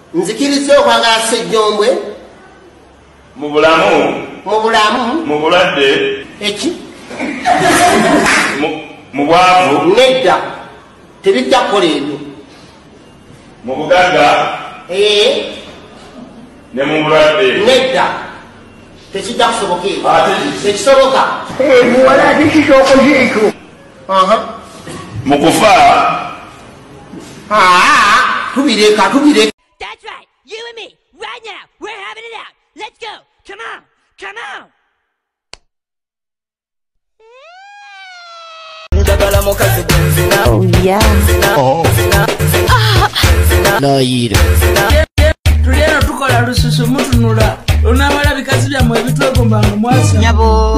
nzikiriza okwagala Ssejjombwe mu bulamu mu bulwadde eki mu bwavu nedda tebijja kukola ebyo mu bugagga ne mu bulwadde nedda tekijja kusoboka ebyo tekisoboka muwala tekisookoze ekyo mu kufa tubireka That's right, you and me, right now, we're having it out. Let's go, come on, come on. Oh yeah. No eat Tulero tukola lususu mutunula. Unabala bikazi bya mwe bitweko mbanga mwasa. Nyabo.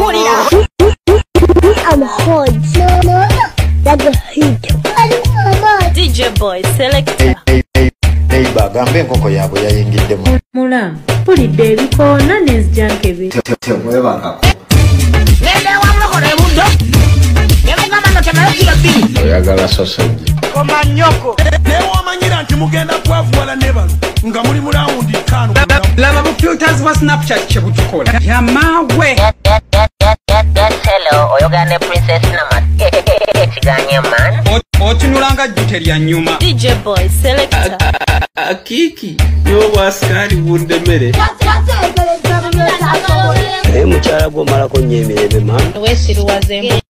I'm hot. No. That's a hit. DJ boy selector. Hey bagambe enkoko yaabwe yayingiddemu. Mulamu pulidde ebikoona n'ezijankebe. Temwebangako. Nende wamulokole buddo. Yabagamba no temalo kilo 2. Oyagala sausage. Koma nnyoko. Newamanyira nti mugenda kwavuwala ne balo nga muli mu lawundi 5. Laba bu filters wa Snapchat kye butukola. Yamawe. Hello, oyogana ne Princess Namat. Yeganye man. Otunulanga jjute lya nnyuma. DJ boy selector. Akiki yo waskari wundemere. Mukyala gwo malako nnyo emirembe man. Wesiruwaze